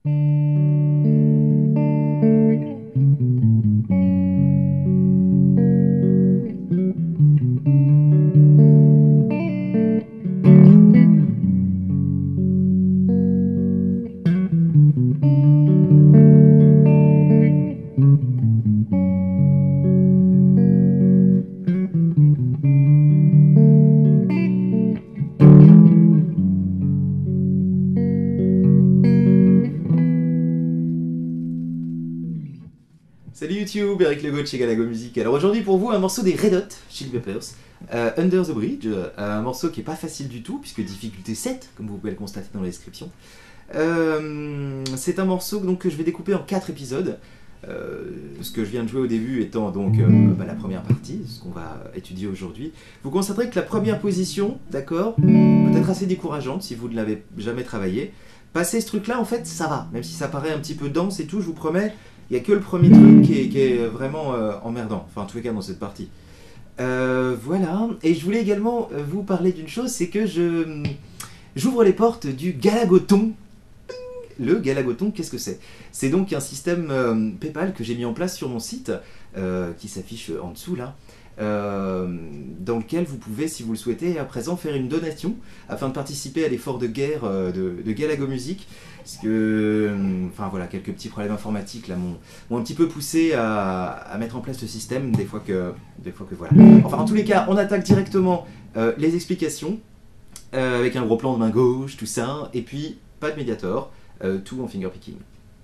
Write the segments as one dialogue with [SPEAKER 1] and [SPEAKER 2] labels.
[SPEAKER 1] Salut YouTube, Eric Legault de chez Galago Music. Alors aujourd'hui pour vous un morceau des Red Hot Chili Peppers, Under the Bridge, un morceau qui est pas facile du tout puisque difficulté 7 comme vous pouvez le constater dans la description. C'est un morceau donc, que je vais découper en 4 épisodes. Ce que je viens de jouer au début étant donc la première partie, ce qu'on va étudier aujourd'hui. Vous constaterez que la première position, d'accord, peut être assez décourageante si vous ne l'avez jamais travaillé. Passer ce truc là en fait ça va, même si ça paraît un petit peu dense et tout, je vous promets. Il n'y a que le premier truc qui est vraiment emmerdant, enfin en tous les cas dans cette partie. Voilà, et je voulais également vous parler d'une chose, c'est que j'ouvre les portes du Galagoton. Le Galagoton, qu'est-ce que c'est? C'est donc un système PayPal que j'ai mis en place sur mon site, qui s'affiche en dessous là, dans lequel vous pouvez, si vous le souhaitez, à présent faire une donation afin de participer à l'effort de guerre de Galago Music. Parce que, enfin voilà, quelques petits problèmes informatiques là m'ont un petit peu poussé à mettre en place ce système, des fois que voilà. Enfin, en tous les cas, on attaque directement les explications avec un gros plan de main gauche, tout ça, et puis pas de médiator, tout en fingerpicking.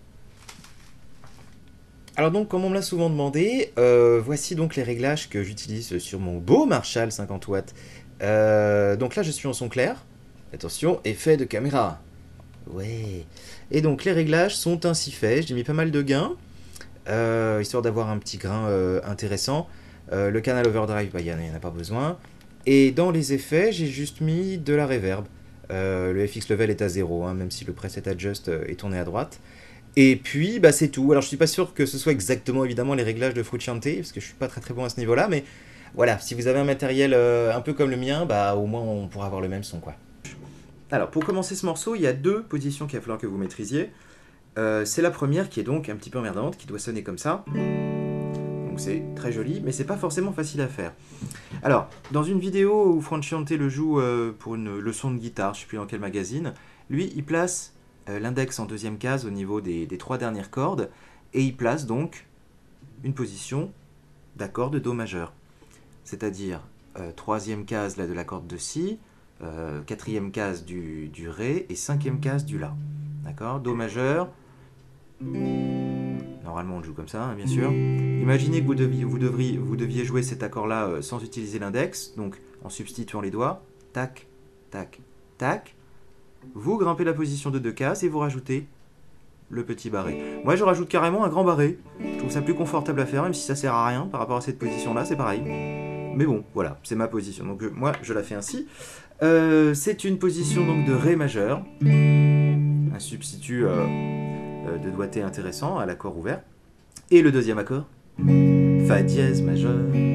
[SPEAKER 1] Alors donc, comme on me l'a souvent demandé, voici donc les réglages que j'utilise sur mon beau Marshall 50 watts. Donc là, je suis en son clair. Attention, effet de caméra. Ouais. Et donc les réglages sont ainsi faits. J'ai mis pas mal de gains, histoire d'avoir un petit grain intéressant. Le canal overdrive, il n'y en a pas besoin. Et dans les effets, j'ai juste mis de la reverb. Le FX level est à 0, hein, même si le preset adjust est tourné à droite. Et puis, bah, c'est tout. Alors, je suis pas sûr que ce soit exactement, évidemment, les réglages de Frusciante, parce que je suis pas très bon à ce niveau-là, mais voilà, si vous avez un matériel un peu comme le mien, bah, au moins, on pourra avoir le même son, quoi. Alors, pour commencer ce morceau, il y a 2 positions qu'il va falloir que vous maîtrisiez. C'est la première qui est donc un petit peu emmerdante, qui doit sonner comme ça. Donc, c'est très joli, mais c'est pas forcément facile à faire. Alors, dans une vidéo où Frusciante le joue pour une leçon de guitare, je sais plus dans quel magazine, lui, il place l'index en deuxième case au niveau des 3 dernières cordes, et il place donc une position d'accord de Do majeur. C'est-à-dire 3e case là, de la corde de Si, 4e case du Ré et 5e case du La. D'accord? Do majeur. Normalement on le joue comme ça, hein, bien sûr. Imaginez que vous deviez jouer cet accord-là sans utiliser l'index, donc en substituant les doigts. Tac, tac, tac. Vous grimpez la position de 2 cases et vous rajoutez le petit barré. Moi je rajoute carrément un grand barré. Je trouve ça plus confortable à faire, même si ça sert à rien par rapport à cette position-là, c'est pareil. Mais bon, voilà, c'est ma position. Donc moi je la fais ainsi. C'est une position donc de Ré majeur. Un substitut de doigté intéressant à l'accord ouvert. Et le deuxième accord, Fa dièse majeur.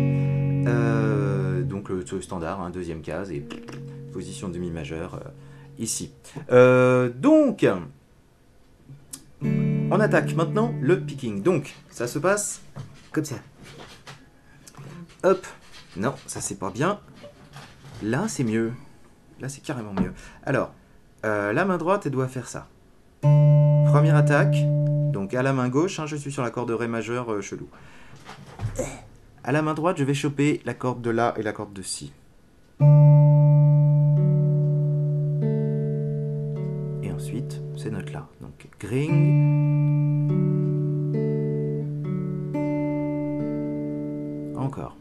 [SPEAKER 1] Donc le standard, hein, deuxième case et position de mi majeur ici. Donc, on attaque maintenant le picking. Donc, ça se passe comme ça. Hop. Non, ça c'est pas bien. Là, c'est mieux. Là, c'est carrément mieux. Alors, la main droite, elle doit faire ça. Première attaque. Donc, à la main gauche, hein, je suis sur la corde de Ré majeur chelou. À la main droite, je vais choper la corde de La et la corde de Si. Et ensuite, ces notes-là. Donc, gring. Encore.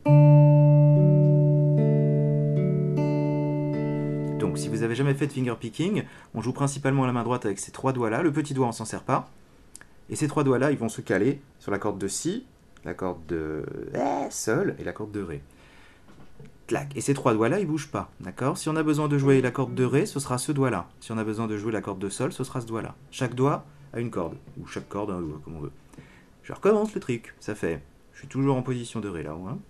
[SPEAKER 1] Donc, si vous n'avez jamais fait de finger picking, on joue principalement à la main droite avec ces 3 doigts-là. Le petit doigt, on s'en sert pas. Et ces 3 doigts-là, ils vont se caler sur la corde de Si, la corde de Sol et la corde de Ré. Clac. Et ces 3 doigts-là, ils ne bougent pas. D'accord? Si on a besoin de jouer la corde de Ré, ce sera ce doigt-là. Si on a besoin de jouer la corde de Sol, ce sera ce doigt-là. Chaque doigt a une corde. Ou chaque corde a un doigt, comme on veut. Je recommence le truc. Ça fait... Je suis toujours en position de Ré là-haut. Hein.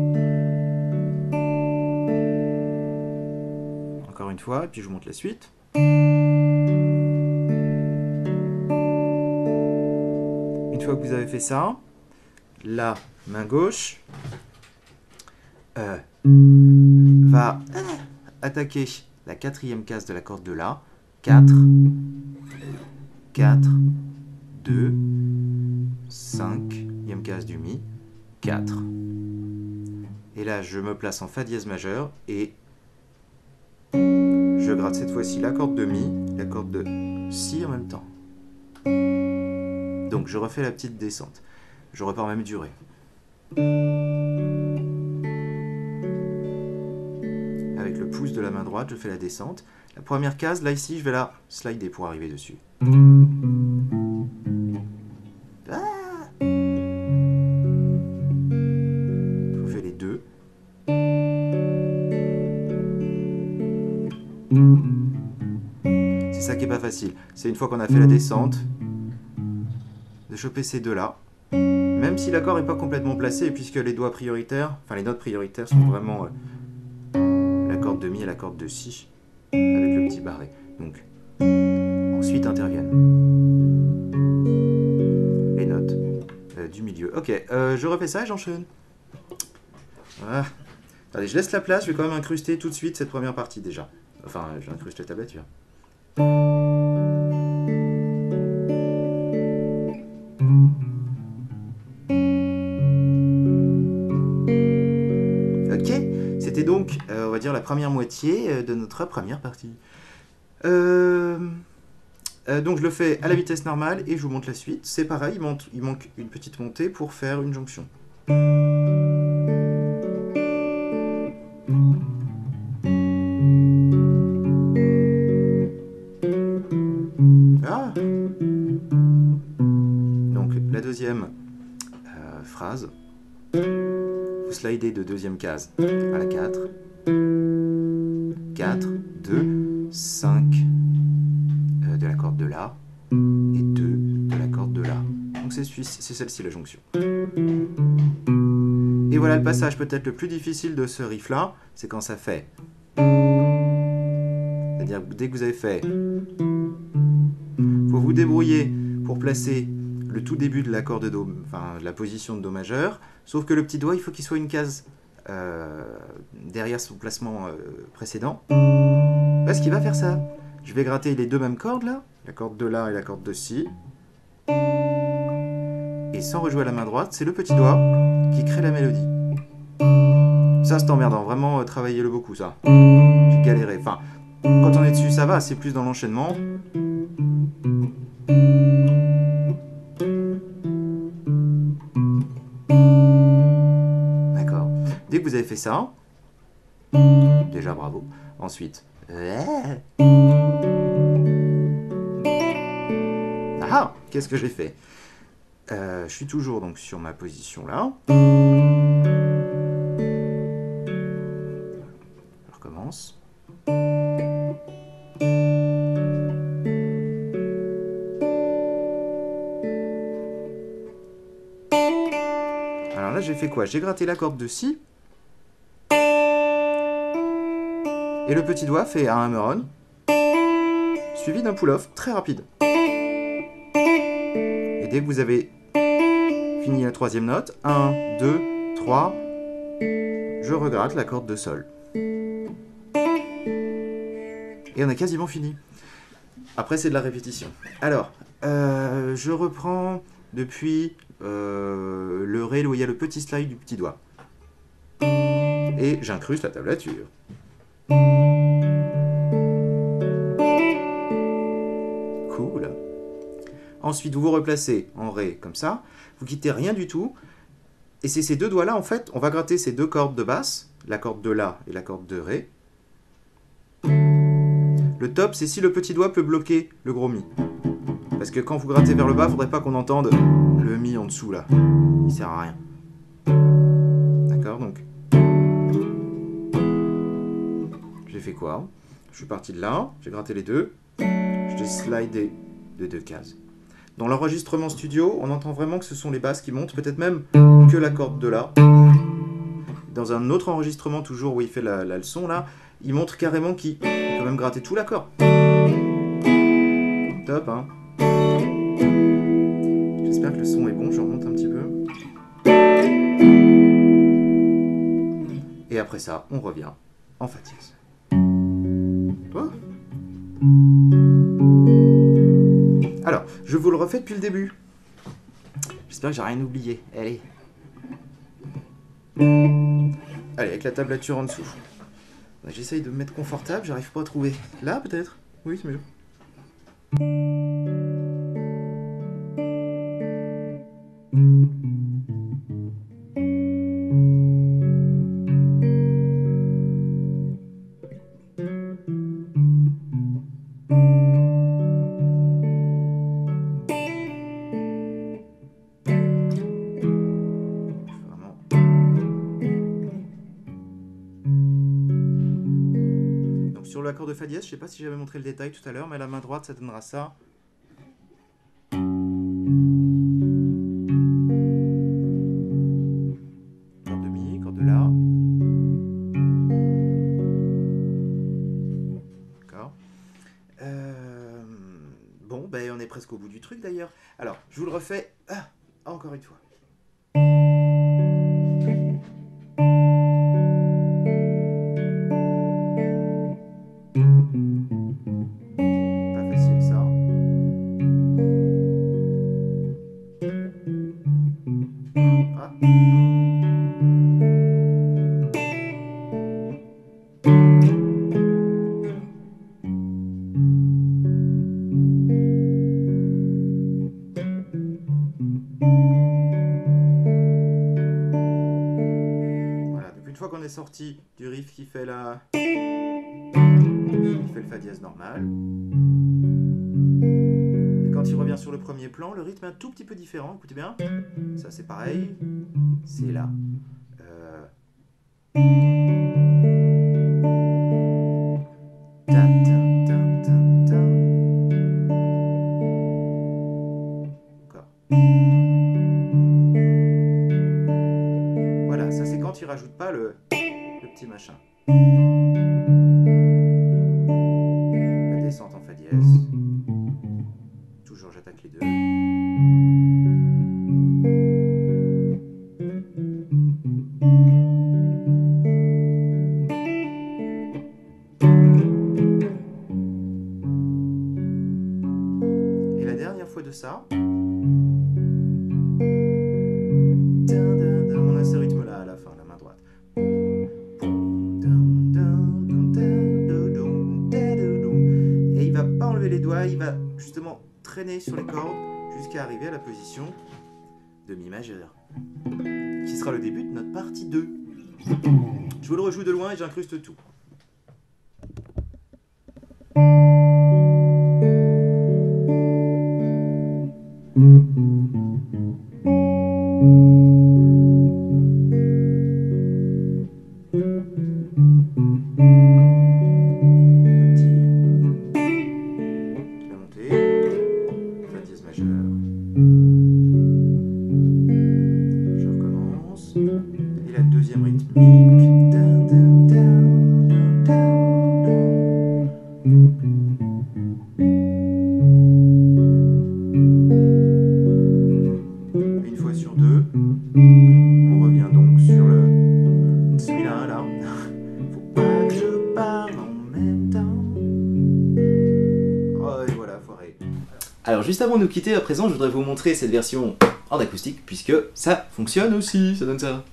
[SPEAKER 1] Encore une fois, et puis je monte la suite. fois que vous avez fait ça, la main gauche va attaquer la quatrième case de la corde de La. 4, 4, 2, 5e case du Mi, 4. Et là, je me place en Fa dièse majeur et je gratte cette fois-ci la corde de Mi, la corde de Si en même temps. Donc je refais la petite descente. Je repars même durée. Avec le pouce de la main droite, je fais la descente. La première case, là ici, je vais la slider pour arriver dessus. Ah, je fais les deux. C'est ça qui est pas facile. C'est une fois qu'on a fait la descente, de choper ces deux-là. Même si l'accord n'est pas complètement placé, puisque les doigts prioritaires, enfin les notes prioritaires sont vraiment la corde de Mi et la corde de Si, avec le petit barré. Donc, ensuite interviennent les notes du milieu. Ok, je refais ça et j'enchaîne. Voilà. Allez, je laisse la place, je vais quand même incruster tout de suite cette première partie déjà. Enfin, j'incruste la tablature. Ok, c'était donc, on va dire, la première moitié de notre première partie. Donc je le fais à la vitesse normale et je vous montre la suite. C'est pareil, il manque une petite montée pour faire une jonction. Ah. Donc la deuxième phrase, vous slidez de deuxième case à la 4, 4, 2, 5 de la corde de La et 2 de la corde de La. Donc c'est celle-ci la jonction. Et voilà le passage peut-être le plus difficile de ce riff là, c'est quand ça fait. C'est-à-dire dès que vous avez fait, faut vous débrouiller pour placer le tout début de l'accord de Do, enfin de la position de Do majeur, sauf que le petit doigt il faut qu'il soit une case derrière son placement précédent, parce qu'il va faire ça. Je vais gratter les deux mêmes cordes là, la corde de La et la corde de Si, et sans rejouer à la main droite, c'est le petit doigt qui crée la mélodie. Ça c'est emmerdant, vraiment travaillez-le beaucoup ça. J'ai galéré, enfin quand on est dessus ça va, c'est plus dans l'enchaînement. D'accord. Dès que vous avez fait ça, déjà bravo. Ensuite, ah, qu'est-ce que j'ai fait? Je suis toujours donc sur ma position là. Je recommence. Alors là, j'ai fait quoi? J'ai gratté la corde de Si. Et le petit doigt fait un hammer-on, suivi d'un pull-off très rapide. Et dès que vous avez fini la troisième note, 1, 2, 3, je regratte la corde de Sol. Et on a quasiment fini. Après, c'est de la répétition. Alors, je reprends depuis le Ré, où il y a le petit slide du petit doigt. Et j'incruste la tablature. Cool. Ensuite, vous vous replacez en Ré comme ça. Vous quittez rien du tout. Et c'est ces deux doigts-là, en fait, on va gratter ces deux cordes de basse, la corde de La et la corde de Ré. Le top, c'est si le petit doigt peut bloquer le gros Mi. Parce que quand vous grattez vers le bas, il ne faudrait pas qu'on entende le Mi en dessous, là. Il sert à rien. D'accord, donc... J'ai fait quoi? Je suis parti de là, j'ai gratté les deux, j'ai slidé de deux cases. Dans l'enregistrement studio, on entend vraiment que ce sont les basses qui montent, peut-être même que la corde de La. Dans un autre enregistrement, toujours où il fait la leçon, là, il montre carrément qu'il peut même gratter tout l'accord. Top, hein? J'espère que le son est bon, je remonte un petit peu. Et après ça, on revient en fa dièse. Oh. Alors, je vous le refais depuis le début. J'espère que j'ai rien oublié. Allez. Allez, avec la tablature en dessous. J'essaye de me mettre confortable, j'arrive pas à trouver. Là, peut-être? Oui, c'est mieux. Sur l'accord de fa dièse, je sais pas si j'avais montré le détail tout à l'heure, mais à la main droite, ça donnera ça. Corde de mi, corde de la. D'accord. Bon, ben on est presque au bout du truc d'ailleurs. Alors, je vous le refais. Ah, encore une fois. Pas facile ça. Ah. Voilà, donc une fois qu'on est sorti du riff qui fait la... Il fait le fa dièse normal. Et quand il revient sur le premier plan, le rythme est un tout petit peu différent. Écoutez bien. Ça, c'est pareil. C'est là. Ta, ta, ta, ta, ta. Encore. Voilà, ça c'est quand il rajoute pas le petit machin. La descente en fa dièse. Toujours j'attaque les deux. Et la dernière fois de ça, on a ce rythme là à la fin, la main droite. Et il va pas enlever les doigts, il va justement traîner sur les cordes jusqu'à arriver à la position de mi majeur, qui sera le début de notre partie 2. Je vous le rejoue de loin et j'incruste tout. Et la deuxième rythmique. Une fois sur deux. On revient donc sur le celui-là, là. Faut pas que je parle en même temps. Oh, et voilà, foiré. Alors, juste avant de nous quitter, à présent, je voudrais vous montrer cette version en acoustique, puisque ça fonctionne aussi, ça donne ça.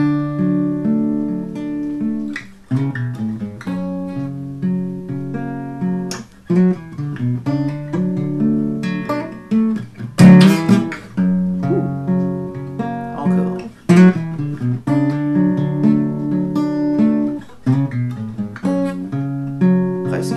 [SPEAKER 1] Encore. Presque.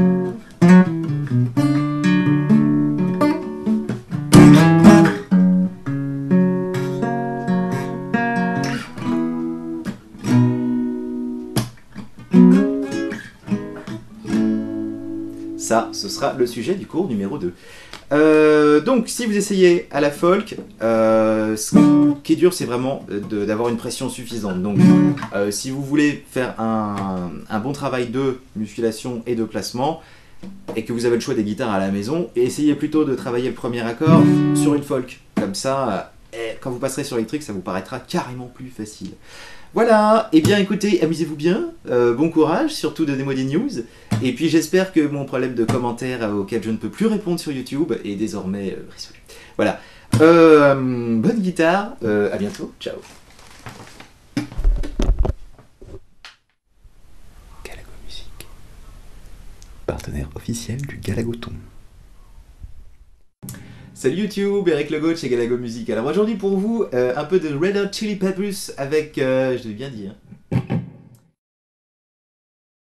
[SPEAKER 1] Ça, ce sera le sujet du cours numéro 2. Donc, si vous essayez à la folk, ce qui est dur, c'est vraiment d'avoir une pression suffisante. Donc, si vous voulez faire un bon travail de musculation et de placement, et que vous avez le choix des guitares à la maison, essayez plutôt de travailler le premier accord sur une folk. comme ça, quand vous passerez sur l'électrique, ça vous paraîtra carrément plus facile. Voilà, et bien écoutez, amusez-vous bien, bon courage, surtout donnez-moi des news, et puis j'espère que mon problème de commentaires auquel je ne peux plus répondre sur YouTube est désormais résolu. Voilà, bonne guitare, à bientôt, ciao. Galago Musique, partenaire officiel du Galagoton. Salut YouTube, Eric Legault chez Galago Music. Alors aujourd'hui pour vous, un peu de Red Hot Chili Peppers avec, je l'ai bien dit, hein,